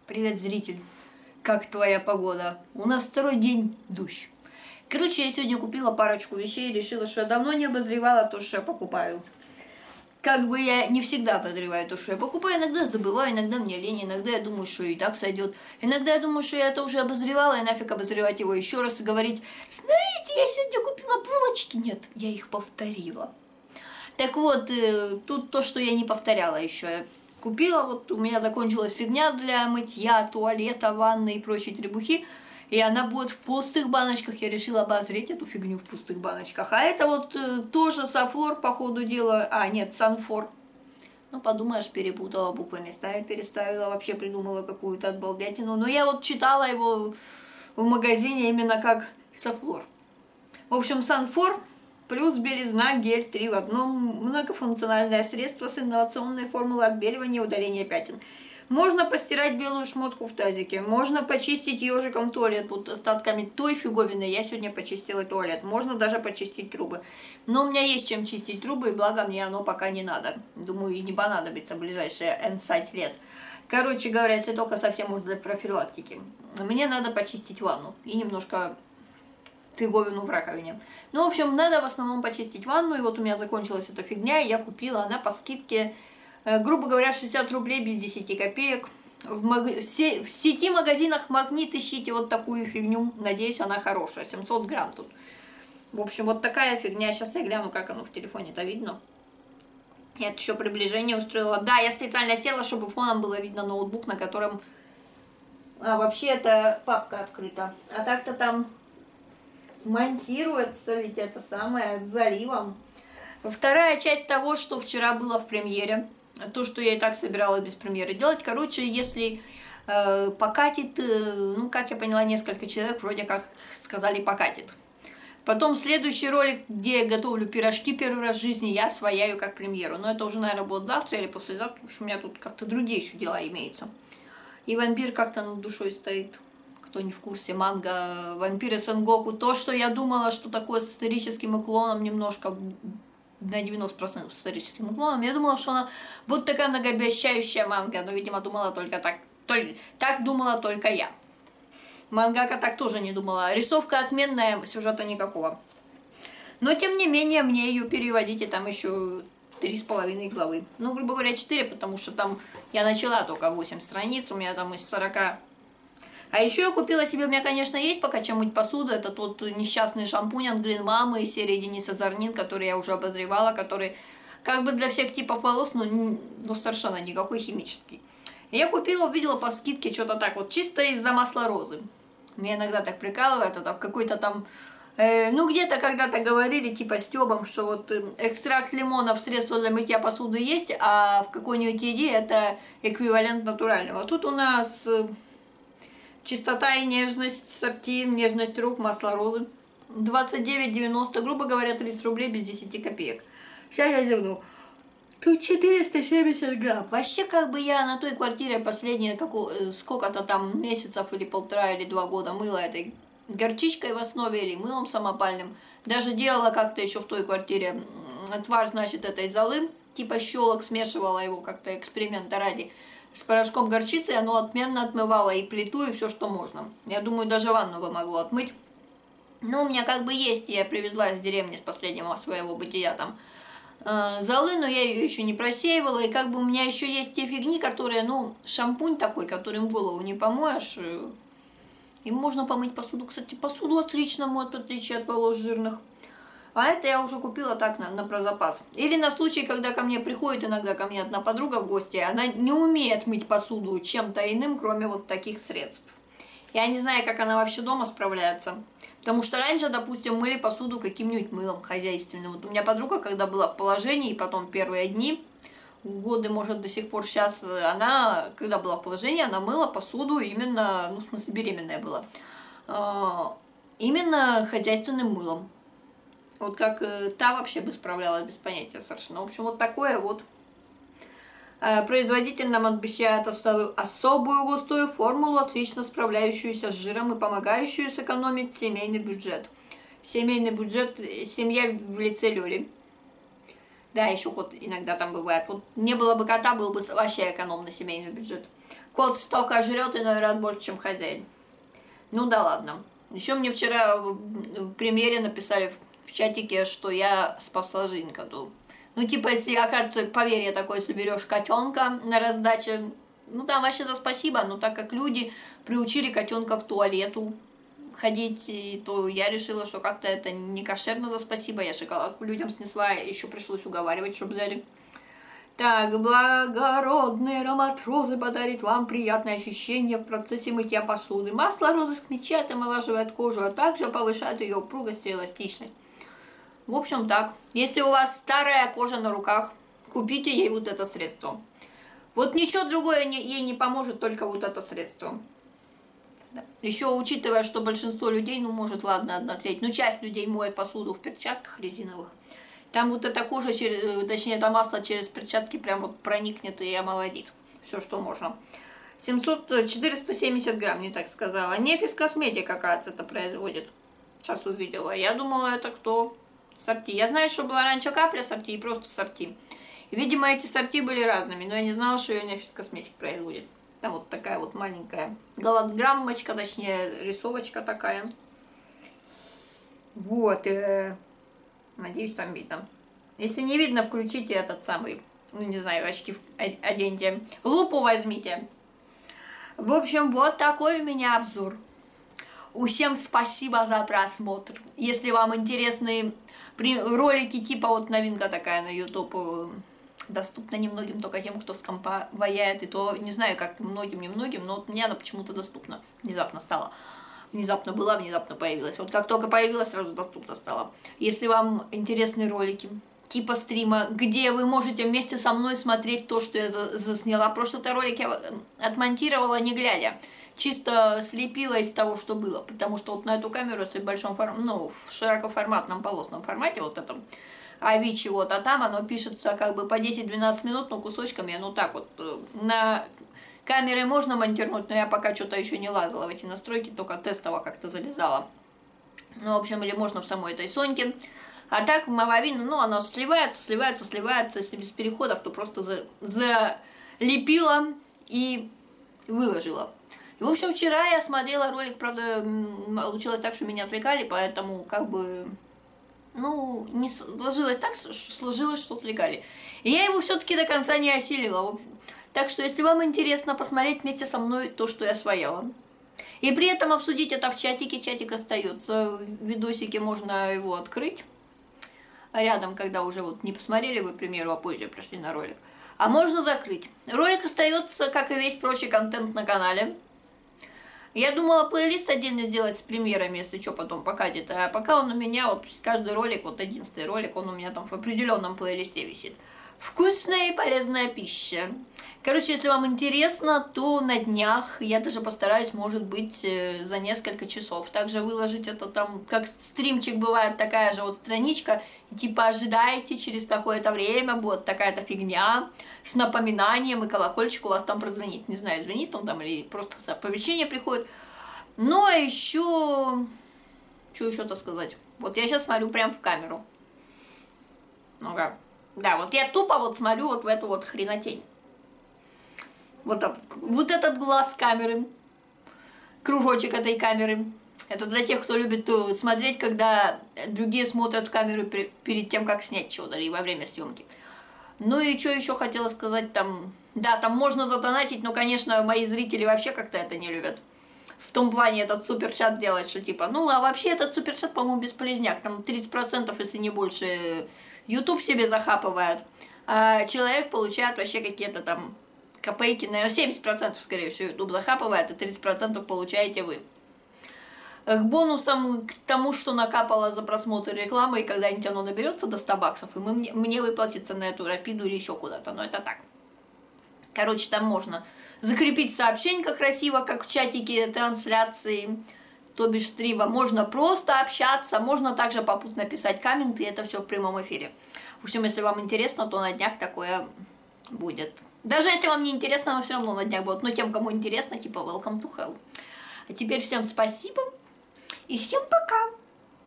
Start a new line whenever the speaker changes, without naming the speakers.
Привет, зритель! Как твоя погода? У нас второй день дождь. Короче, я сегодня купила парочку вещей и решила, что я давно не обозревала то, что я покупаю. Как бы я не всегда обозреваю то, что я покупаю, иногда забываю, иногда мне лень, иногда я думаю, что и так сойдет. Иногда я думаю, что я это уже обозревала, и нафиг обозревать его еще раз и говорить: знаете, я сегодня купила булочки. Нет, я их повторила. Так вот, тут то, что я не повторяла еще. Купила, вот у меня закончилась фигня для мытья, туалета, ванны и прочей требухи. И она будет в пустых баночках. Я решила обозреть эту фигню в пустых баночках. А это вот тоже Софлор, по ходу дела. А, нет, Санфор. Ну, подумаешь, перепутала буквы, места я переставила. Вообще придумала какую-то отбалдятину. Но я вот читала его в магазине именно как Софлор. В общем, Санфор плюс белизна, гель 3 в одном, многофункциональное средство с инновационной формулой отбеливания и удаления пятен. Можно постирать белую шмотку в тазике, можно почистить ежиком туалет, вот остатками той фиговины я сегодня почистила туалет, можно даже почистить трубы. Но у меня есть чем чистить трубы, и благо мне оно пока не надо. Думаю, и не понадобится в ближайшие N5 лет. Короче говоря, если только совсем уж для профилактики. Мне надо почистить ванну и немножко фиговину в раковине. Ну, в общем, надо в основном почистить ванну, и вот у меня закончилась эта фигня, и я купила, она по скидке, грубо говоря, 60 рублей без 10 копеек. В сети магазинах Магнит ищите вот такую фигню, надеюсь, она хорошая, 700 грамм тут. В общем, вот такая фигня, сейчас я гляну, как оно в телефоне-то видно. Я тут еще приближение устроила. Да, я специально села, чтобы фоном было видно ноутбук, на котором... А вообще это папка открыта, а так-то там... монтируется ведь это самое с заливом. Вторая часть того, что вчера было в премьере, то, что я и так собиралась без премьеры делать. Короче, если покатит, ну, как я поняла, несколько человек вроде как сказали покатит. Потом следующий ролик, где я готовлю пирожки первый раз в жизни, я свояю как премьеру. Но это уже, наверное, будет завтра или послезавтра, потому что у меня тут как-то другие еще дела имеются. И вампир как-то над душой стоит. Кто не в курсе, манга «Вампиры Сэнгоку». То, что я думала, что такое с историческим уклоном, немножко на 90% с историческим уклоном, я думала, что она будет такая многообещающая манга, но, видимо, думала только так. Так думала только я. Мангака так тоже не думала. Рисовка отменная, сюжета никакого. Но, тем не менее, мне ее переводить, и там еще 3,5 главы. Ну, грубо говоря, 4, потому что там я начала только 8 страниц, у меня там из 40... А еще я купила себе, у меня, конечно, есть пока чем мыть посуду, это тот несчастный шампунь от Green Mama из серии Дениса Зарнин, который я уже обозревала, который как бы для всех типов волос, но совершенно никакой химический. Я купила, увидела по скидке что-то так вот, чисто из-за масла розы. Меня иногда так прикалывает, это в какой-то там, ну где-то когда-то говорили типа стёбом, что вот экстракт лимона в средство для мытья посуды есть, а в какой-нибудь еде это эквивалент натурального. Тут у нас... чистота и нежность, сорти, нежность рук, масло розы. 29,90, грубо говоря, 30 рублей без 10 копеек. Сейчас я зевну. Тут 470 грамм. Вообще, как бы я на той квартире последние сколько-то там месяцев или полтора или 2 года мыла этой горчичкой в основе или мылом самопальным. Даже делала как-то еще в той квартире отвар, значит, этой золы, типа щелок, смешивала его как-то эксперимента ради с порошком горчицы, оно отменно отмывало и плиту, и все, что можно. Я думаю, даже ванну бы могло отмыть. Но у меня как бы есть, я привезла из деревни с последнего своего бытия там золы, но я ее еще не просеивала, и как бы у меня еще есть те фигни, которые, ну, шампунь такой, которым голову не помоешь, им можно помыть посуду. Кстати, посуду отлично моют, в отличие от волос жирных. А это я уже купила так на прозапас. Или на случай, когда ко мне приходит иногда ко мне одна подруга в гости, она не умеет мыть посуду чем-то иным, кроме вот таких средств. Я не знаю, как она вообще дома справляется. Потому что раньше, допустим, мыли посуду каким-нибудь мылом хозяйственным. Вот у меня подруга, когда была в положении, и потом первые дни, годы, может, до сих пор сейчас, она, когда была в положении, она мыла посуду именно, ну, в смысле, беременная была, именно хозяйственным мылом. Вот как та вообще бы справлялась без понятия совершенно. В общем, вот такое вот. Производитель нам обещает особую густую формулу, отлично справляющуюся с жиром и помогающую сэкономить семейный бюджет. Семейный бюджет, семья в лице Лёли. Да, еще кот иногда там бывает. Вот не было бы кота, был бы вообще экономный семейный бюджет. Кот столько жрет и, наверное, больше, чем хозяин. Ну да ладно. Еще мне вчера в премьере написали в чатике, что я спасла жизнь коту. Ну, типа, если, оказывается, поверье такое соберешь котенка на раздаче, ну, там вообще за спасибо, но так как люди приучили котенка к туалету ходить, и то я решила, что как-то это не кошерно за спасибо. Я шоколадку людям снесла, еще пришлось уговаривать, чтобы взяли. Так, благородный аромат розы подарит вам приятное ощущение в процессе мытья посуды. Масло розы смягчает и омолаживает кожу, а также повышает ее упругость и эластичность. В общем, так. Если у вас старая кожа на руках, купите ей вот это средство. Вот ничего другое ей не поможет, только вот это средство. Да. Еще учитывая, что большинство людей, ну, может, ладно, 1/3, но часть людей моет посуду в перчатках резиновых. Там вот эта кожа, точнее, это масло через перчатки прям вот проникнет и омолодит. Все, что можно. 470 грамм, не так сказала. Нефис Косметика, кажется, это производит. Сейчас увидела. Я думала, это кто? Сорти. Я знаю, что была раньше капля сорти и просто сорти. И, видимо, эти сорти были разными, но я не знала, что ее Нефис Косметик производит. Там вот такая вот маленькая голограммочка, точнее, рисовочка такая. Вот. Надеюсь, там видно. Если не видно, включите этот самый, ну, не знаю, очки оденьте. Лупу возьмите. В общем, вот такой у меня обзор. Всем спасибо за просмотр. Если вам интересны ролики, типа вот новинка такая на YouTube, доступна немногим, только тем, кто с компа ваяет, и то не знаю, как многим, но вот мне она почему-то доступна. Внезапно стала. Внезапно была, внезапно появилась. Вот как только появилась, сразу доступно стало. Если вам интересны ролики, типа стрима, где вы можете вместе со мной смотреть то, что я засняла. Прошлый ролик я отмонтировала не глядя. Чисто слепила из того, что было. Потому что вот на эту камеру, если в большом формате, ну, в широкоформатном полосном формате, вот этом, Авичи, вот, а там оно пишется как бы по 10-12 минут, но кусочками, ну так вот, на камеры можно монтировать, но я пока что-то еще не лазала в эти настройки, только тестово как-то залезала. Ну, в общем, или можно в самой этой Соньке. А так в Мовавине, ну, оно сливается, если без переходов, то просто залепила и выложила. И, в общем, вчера я смотрела ролик, правда, получилось так, что меня отвлекали, поэтому как бы... Ну, не сложилось так, сложилось, что отвлекали. И я его все-таки до конца не осилила. В общем. Так что, если вам интересно посмотреть вместе со мной то, что я свояла, и при этом обсудить это в чатике, чатик остается, в видосике можно его открыть. Рядом, когда уже вот не посмотрели вы, к примеру, а позже пришли на ролик. А можно закрыть. Ролик остается, как и весь прочий контент на канале. Я думала плейлист отдельно сделать с премьерами, если что, потом покатит. А пока он у меня, вот каждый ролик, вот 11-й ролик, он у меня там в определенном плейлисте висит. Вкусная и полезная пища. Короче, если вам интересно, то на днях я даже постараюсь, может быть, за несколько часов также выложить это там, как стримчик бывает, такая же вот страничка, и типа ожидайте, через такое-то время будет такая-то фигня с напоминанием, и колокольчик у вас там прозвонит. Не знаю, звонит он там или просто оповещение приходит. Ну, а еще... Что еще-то сказать? Вот я сейчас смотрю прям в камеру. Ну-ка. Да, вот я тупо вот смотрю вот в эту вот хренотень. Вот этот глаз камеры, кружочек этой камеры. Это для тех, кто любит смотреть, когда другие смотрят в камеру перед тем, как снять что-то, или во время съемки. Ну и что еще хотела сказать там? Да, там можно задонатить, но, конечно, мои зрители вообще как-то это не любят. В том плане этот суперчат делать, что типа, ну, а вообще этот суперчат, по-моему, бесполезняк. Там 30%, если не больше, YouTube себе захапывает. А человек получает вообще какие-то там копейки, наверное, 70%, скорее всего, YouTube захапывает, и 30% получаете вы. К бонусам, к тому, что накапало за просмотр рекламы, и когда-нибудь оно наберется до 100 баксов, и мне выплатится на эту рапиду или еще куда-то, но это так. Короче, там можно закрепить сообщение красиво, как в чатике трансляции, то бишь стрима. Можно просто общаться, можно также попутно писать комменты, и это все в прямом эфире. В общем, если вам интересно, то на днях такое будет. Даже если вам не интересно, но все равно на днях будет. Но тем, кому интересно, типа welcome to hell. А теперь всем спасибо и всем пока!